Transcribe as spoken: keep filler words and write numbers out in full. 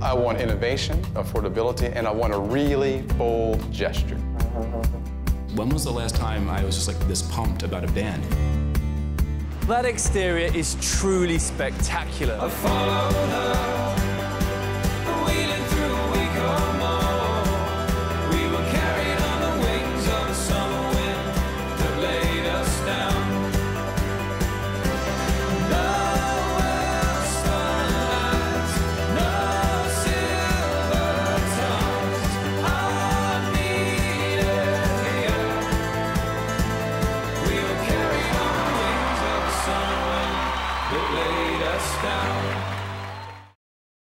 I want innovation, affordability, and I want a really bold gesture. When was the last time I was just like this pumped about a band? That exterior is truly spectacular. I followed her.